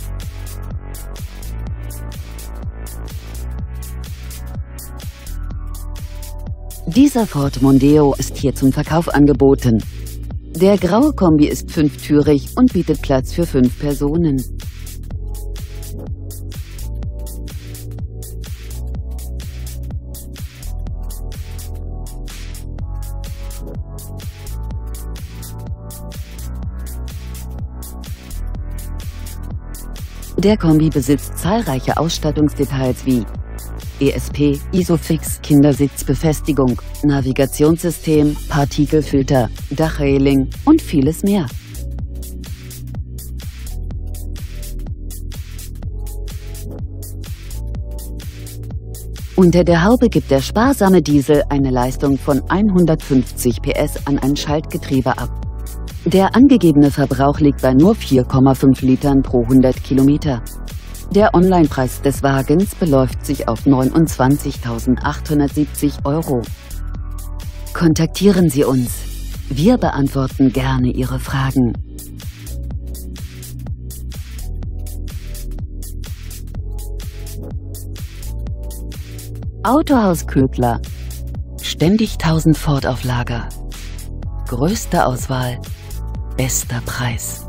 Dieser Ford Mondeo ist hier zum Verkauf angeboten. Der graue Kombi ist fünftürig und bietet Platz für 5 Personen. Der Kombi besitzt zahlreiche Ausstattungsdetails wie ESP, Isofix, Kindersitzbefestigung, Navigationssystem, Partikelfilter, Dachreling und vieles mehr. Unter der Haube gibt der sparsame Diesel eine Leistung von 150 PS an ein Schaltgetriebe ab. Der angegebene Verbrauch liegt bei nur 4,5 Litern pro 100 Kilometer. Der Onlinepreis des Wagens beläuft sich auf 29.870 €. Kontaktieren Sie uns. Wir beantworten gerne Ihre Fragen. Autohaus Ködler. Ständig 1000 Ford auf Lager. Größte Auswahl, bester Preis.